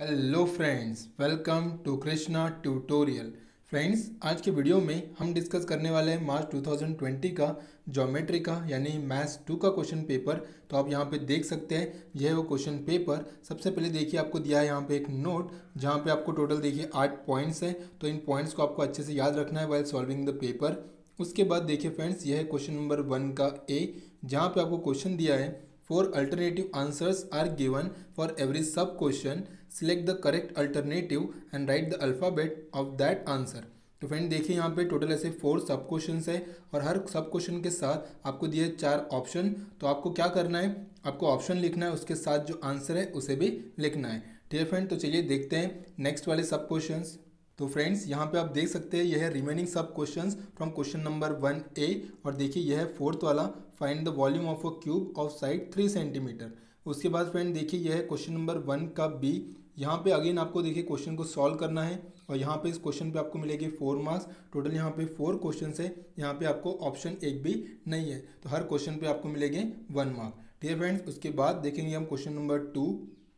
Hello friends, welcome to Krishna tutorial. Friends, आज के video में हम डिस्कस करने वाले हैं मार्च 2020 का ज्योमेट्री का यानी मैथ्स 2 का क्वेश्चन पेपर। तो आप यहाँ पे देख सकते हैं, यह है वो क्वेश्चन पेपर। सबसे पहले देखिए, आपको दिया है यहाँ पे एक नोट जहाँ पे आपको टोटल देखिए 8 पॉइंट्स हैं। तो इन पॉइंट्स को आपको अच्छे से याद रखना है वाइल सॉल्विंग द पेपर। उसके बाद देखिए फ्रेंड्स, यह है क्वेश्चन नंबर 1 का ए, जहाँ पे आपको क्वेश्चन दिया है 4 alternative answers are given for every sub question. Select the correct alternative and write the alphabet of that answer. तो फ्रेंड देखिए, यहाँ पे टोटल ऐसे 4 सब क्वेश्चन है और हर सब क्वेश्चन के साथ आपको दिए 4 ऑप्शन। तो आपको क्या करना है, आपको ऑप्शन लिखना है, उसके साथ जो आंसर है उसे भी लिखना है। ठीक है फ्रेंड, तो चलिए देखते हैं नेक्स्ट वाले सब क्वेश्चंस। तो फ्रेंड्स, यहाँ पे आप देख सकते हैं, यह है रिमेनिंग सब questions from question number 1A। और देखिए, यह है फोर्थ वाला, find the volume of a cube of side 3 centimetre. उसके बाद फ्रेंड देखिए, यह है क्वेश्चन नंबर 1 का बी। यहाँ पे अगेन आपको देखिए क्वेश्चन को सॉल्व करना है और यहाँ पे इस क्वेश्चन पे आपको मिलेगी 4 मार्क्स। टोटल यहाँ पे 4 क्वेश्चन है, यहाँ पे आपको ऑप्शन एक भी नहीं है, तो हर क्वेश्चन पे आपको मिलेंगे 1 मार्क। ठीक है फ्रेंड्स, उसके बाद देखेंगे हम क्वेश्चन नंबर 2।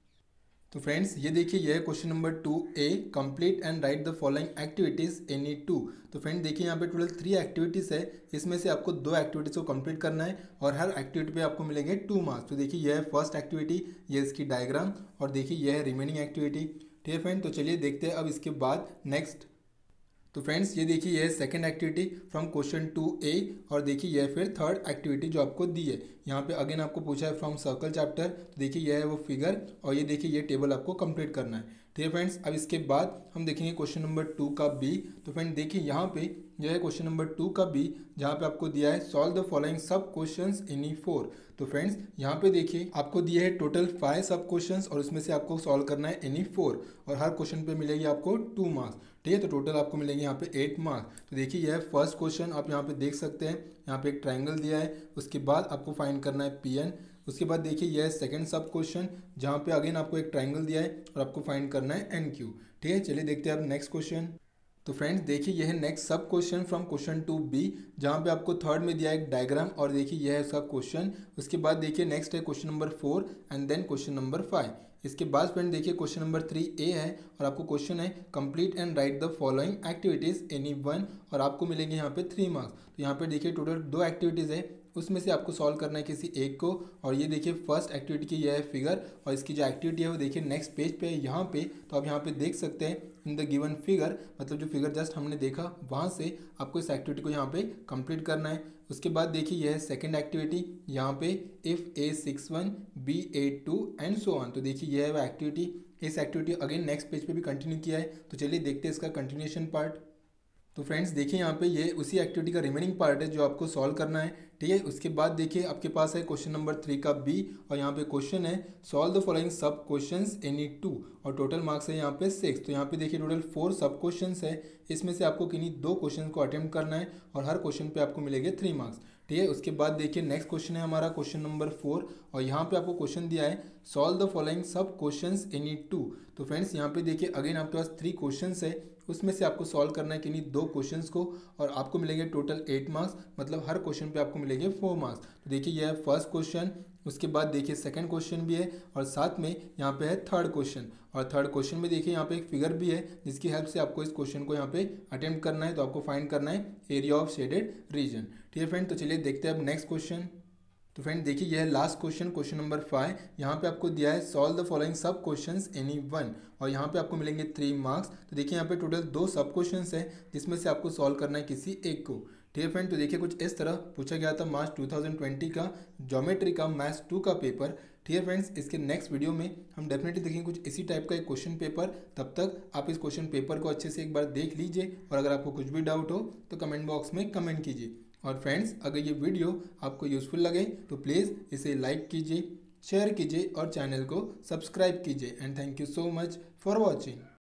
तो फ्रेंड्स, ये देखिए, यह है question number 2A, complete and write the following activities any 2। तो फ्रेंड देखिए, यहाँ पे टोटल 3 एक्टिविटीज़ है, इसमें से आपको 2 एक्टिविटीज़ को कंप्लीट करना है और हर एक्टिविटी पे आपको मिलेंगे 2 मार्क्स। तो देखिए, यह है फर्स्ट एक्टिविटी, ये इसकी डायग्राम, और देखिए यह है रिमेनिंग एक्टिविटी। ठीक है फ्रेंड, तो चलिए देखते हैं अब इसके बाद नेक्स्ट। तो फ्रेंड्स, ये देखिए, यह है second activity from question 2A। और देखिए, यह फिर थर्ड एक्टिविटी जो आपको दी है। यहाँ पे अगेन आपको पूछा है फ्रॉम सर्कल चैप्टर। तो देखिए, यह है वो फिगर और ये देखिए, ये टेबल आपको कंप्लीट करना है। ठीक है फ्रेंड्स, अब इसके बाद हम देखेंगे क्वेश्चन नंबर 2 का बी। तो फ्रेंड देखिए, यहाँ पे यह है क्वेश्चन नंबर 2 का बी, जहाँ पे आपको दिया है solve the following sub questions any 4। तो फ्रेंड्स, यहाँ पे देखिए आपको दिए है टोटल 5 सब क्वेश्चंस और उसमें से आपको सॉल्व करना है एनी 4 और हर क्वेश्चन पे मिलेगी आपको 2 मार्क्स। ठीक है, तो टोटल आपको मिलेंगे यहाँ पे 8 मार्क्स। तो देखिए, यह है फर्स्ट क्वेश्चन, आप यहाँ पे देख सकते हैं, यहाँ पे एक ट्राइंगल दिया है, उसके बाद आपको फाइंड करना है PN। उसके बाद देखिए, यह है सेकंड सब क्वेश्चन, जहाँ पे अगेन आपको एक ट्राइंगल दिया है और आपको फाइंड करना है NQ। ठीक है, चलिए देखते हैं अब नेक्स्ट क्वेश्चन। तो फ्रेंड्स देखिए, यह है नेक्स्ट सब क्वेश्चन फ्रॉम क्वेश्चन 2B, जहाँ पे आपको थर्ड में दिया है एक डायग्राम और देखिए यह है उसका क्वेश्चन। उसके बाद देखिए नेक्स्ट है question number 4 and then question number 5। इसके बाद फ्रेंड देखिए, क्वेश्चन नंबर 3A है और आपको क्वेश्चन है complete and write the following activities any 1 और आपको मिलेंगे यहाँ पे 3 मार्क्स। तो यहाँ पे देखिए टोटल 2 एक्टिविटीज़ है, उसमें से आपको सॉल्व करना है किसी एक को। और ये देखिए फर्स्ट एक्टिविटी की यह है फिगर और इसकी जो एक्टिविटी है वो देखिए नेक्स्ट पेज पे है यहाँ पे। तो आप यहाँ पे देख सकते हैं इन द गिवन फिगर, मतलब जो फिगर जस्ट हमने देखा वहाँ से आपको इस एक्टिविटी को यहाँ पे कंप्लीट करना है। उसके बाद देखिए, यह है सेकंड एक्टिविटी, यहाँ पे if A61 B82 and so on. तो देखिए, यह है वो एक्टिविटी। इस एक्टिविटी अगेन नेक्स्ट पेज पे भी कंटिन्यू किया है, तो चलिए देखते हैं इसका कंटिन्यूएशन पार्ट। तो फ्रेंड्स देखिए, यहाँ पे ये उसी एक्टिविटी का रिमेनिंग पार्ट है जो आपको सॉल्व करना है। ठीक है, उसके बाद देखिए आपके पास है क्वेश्चन नंबर 3 का बी और यहाँ पे क्वेश्चन है solve the following sub questions any 2 और टोटल मार्क्स है यहाँ पे 6। तो यहाँ पे देखिए टोटल 4 सब क्वेश्चंस है, इसमें से आपको किन्हीं 2 क्वेश्चन को अटेम्प्ट करना है और हर क्वेश्चन पे आपको मिलेंगे 3 मार्क्स। ठीक है, उसके बाद देखिए नेक्स्ट क्वेश्चन है हमारा क्वेश्चन नंबर 4 और यहाँ पे आपको क्वेश्चन दिया है solve the following sub questions any 2। तो फ्रेंड्स यहाँ पे देखिए अगेन आपके पास 3 क्वेश्चंस है, उसमें से आपको सॉल्व करना है किन्हीं 2 क्वेश्चंस को और आपको मिलेंगे टोटल 8 मार्क्स, मतलब हर क्वेश्चन पे आपको मिलेंगे 4 मार्क्स। तो देखिए, यह है फर्स्ट क्वेश्चन, उसके बाद देखिए सेकंड क्वेश्चन भी है और साथ में यहाँ पे है थर्ड क्वेश्चन। और थर्ड क्वेश्चन में देखिए यहाँ पे एक फिगर भी है जिसकी हेल्प से आपको इस क्वेश्चन को यहाँ पे अटेम्प्ट करना है। तो आपको फाइंड करना है एरिया ऑफ शेडेड रीजन। ठीक है फ्रेंड, तो चलिए देखते हैं अब नेक्स्ट क्वेश्चन। तो फ्रेंड देखिए, यह है लास्ट क्वेश्चन, क्वेश्चन नंबर 5। यहाँ पे आपको दिया है solve the following sub questions any 1 और यहाँ पे आपको मिलेंगे 3 मार्क्स। तो देखिए, यहाँ पे टोटल 2 सब क्वेश्चंस है जिसमें से आपको सॉल्व करना है किसी एक को। ठीक है फ्रेंड, तो देखिए कुछ इस तरह पूछा गया था मार्च 2020 का ज्योमेट्री का मैथ्स 2 का पेपर। ठीक है फ्रेंड्स, इसके नेक्स्ट वीडियो में हम डेफिनेटली देखेंगे कुछ इसी टाइप का एक क्वेश्चन पेपर। तब तक आप इस क्वेश्चन पेपर को अच्छे से एक बार देख लीजिए और अगर आपको कुछ भी डाउट हो तो कमेंट बॉक्स में कमेंट कीजिए। और फ्रेंड्स, अगर ये वीडियो आपको यूज़फुल लगे तो प्लीज़ इसे लाइक कीजिए, शेयर कीजिए और चैनल को सब्सक्राइब कीजिए। And thank you so much for watching.